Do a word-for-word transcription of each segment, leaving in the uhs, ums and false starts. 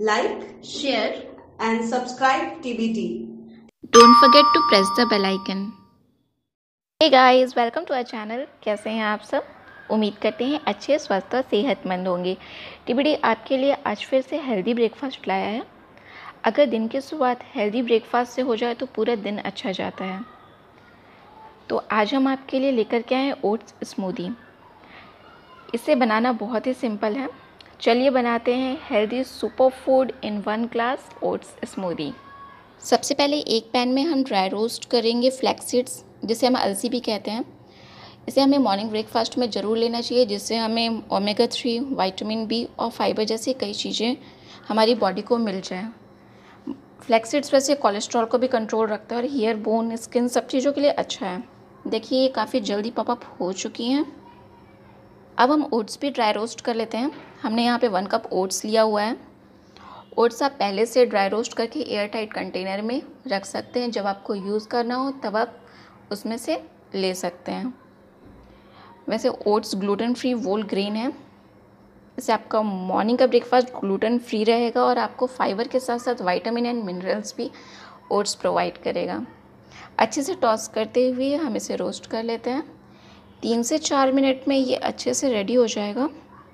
like, share, and subscribe T B T. Don't forget to press the bell icon. Hey guys, welcome to our channel. कैसे हैं आप सब? उम्मीद करते हैं अच्छे, स्वस्थ और सेहतमंद होंगे। टीबीडी आपके लिए आज फिर से हेल्दी ब्रेकफास्ट लाया है। अगर दिन की शुरुआत हेल्दी ब्रेकफास्ट से हो जाए तो पूरा दिन अच्छा जाता है। तो आज हम आपके लिए लेकर के आए हैं ओट्स स्मूदी। इसे बनाना बहुत ही सिंपल है। चलिए बनाते हैं healthy super food in one glass oats smoothie. सबसे पहले एक पैन में हम ड्राई रोस्ट करेंगे फ्लैक्स सीड्स, जिसे हम अलसी भी कहते हैं। इसे हमें मॉर्निंग ब्रेकफास्ट में ज़रूर लेना चाहिए, जिससे हमें ओमेगा थ्री, विटामिन बी और फाइबर जैसी कई चीज़ें हमारी बॉडी को मिल जाए। फ्लैक्स सीड्स वैसे कोलेस्ट्रॉल को भी कंट्रोल रखता है और हेयर, बोन, स्किन सब चीज़ों के लिए अच्छा है। देखिए ये काफ़ी जल्दी पॉपअप हो चुकी हैं। अब हम ओट्स भी ड्राई रोस्ट कर लेते हैं। हमने यहाँ पे वन कप ओट्स लिया हुआ है। ओट्स आप पहले से ड्राई रोस्ट करके एयर टाइट कंटेनर में रख सकते हैं। जब आपको यूज़ करना हो तब आप उसमें से ले सकते हैं। वैसे oats gluten free whole grain है, इससे आपका मॉर्निंग का ब्रेकफास्ट ग्लूटेन फ्री रहेगा और आपको फाइबर के साथ साथ विटामिन एंड मिनरल्स भी ओट्स प्रोवाइड करेगा। अच्छे से टॉस करते हुए हम इसे रोस्ट कर लेते हैं। तीन से चार मिनट में ये अच्छे से रेडी हो जाएगा।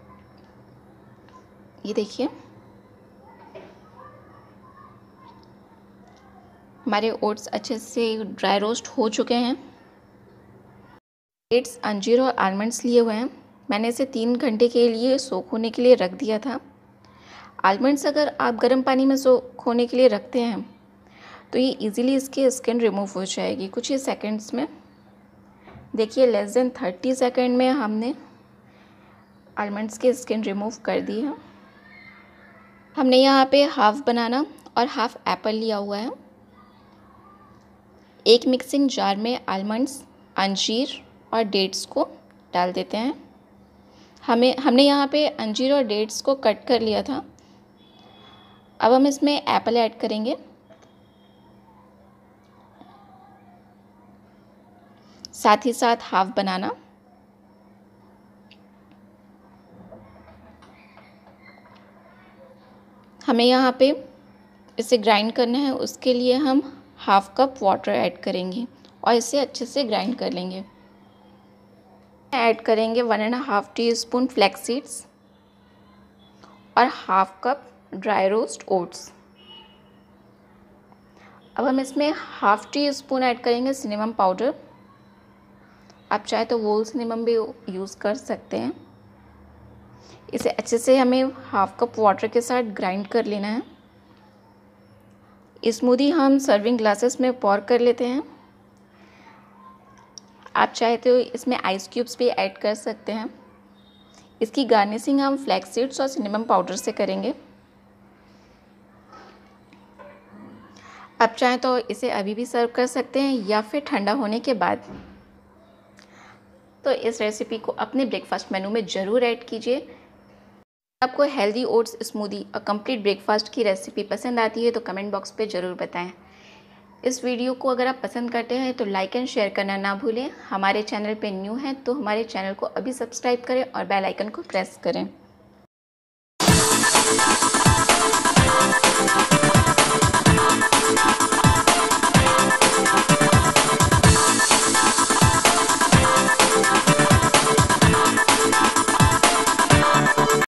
ये देखिए हमारे ओट्स अच्छे से ड्राई रोस्ट हो चुके हैं। डेट्स, अंजीर और आलमंड्स लिए हुए हैं। मैंने इसे तीन घंटे के लिए सोख होने के लिए रख दिया था। आलमंड्स अगर आप गर्म पानी में सोख होने के लिए रखते हैं तो ये इजीली इसकी स्किन रिमूव हो जाएगी कुछ ही सेकंड्स में। देखिए लेस देन थर्टी सेकंड में हमने आलमंड्स की स्किन रिमूव कर दी है। हमने यहाँ पे हाफ बनाना और हाफ एप्पल लिया हुआ है। एक मिक्सिंग जार में आलमंड्स, अंजीर और डेट्स को डाल देते हैं। हमें हमने यहाँ पे अंजीर और डेट्स को कट कर लिया था। अब हम इसमें एप्पल ऐड करेंगे। साथ ही साथ हाफ बनाना, हमें यहाँ पे इसे ग्राइंड करना है। उसके लिए हम हाफ कप वाटर ऐड करेंगे और इसे अच्छे से ग्राइंड कर लेंगे। ऐड करेंगे one and half teaspoon flax seeds और half cup dry roast oats. अब हम इसमें हाफ टी स्पून ऐड करेंगे सिनेमन पाउडर। आप चाहे तो वोल सिनेमन भी यूज़ कर सकते हैं। इसे अच्छे से हमें हाफ कप वाटर के साथ ग्राइंड कर लेना है। स्मूदी हम सर्विंग ग्लासेस में पॉर कर लेते हैं। आप चाहे तो इसमें आइस क्यूब्स भी ऐड कर सकते हैं। इसकी गार्निशिंग हम फ्लैक्स सीड्स और सिनेमन पाउडर से करेंगे। आप चाहे तो इसे अभी भी सर्व कर सकते हैं या फिर ठंडा होने के बाद। तो इस रेसिपी को अपने ब्रेकफास्ट मेनू में ज़रूर ऐड कीजिए। आपको हेल्दी ओट्स स्मूदी और कंप्लीट ब्रेकफास्ट की रेसिपी पसंद आती है तो कमेंट बॉक्स पे ज़रूर बताएं। इस वीडियो को अगर आप पसंद करते हैं तो लाइक एंड शेयर करना ना भूलें। हमारे चैनल पे न्यू हैं तो हमारे चैनल को अभी सब्सक्राइब करें और बेल आइकन को प्रेस करें।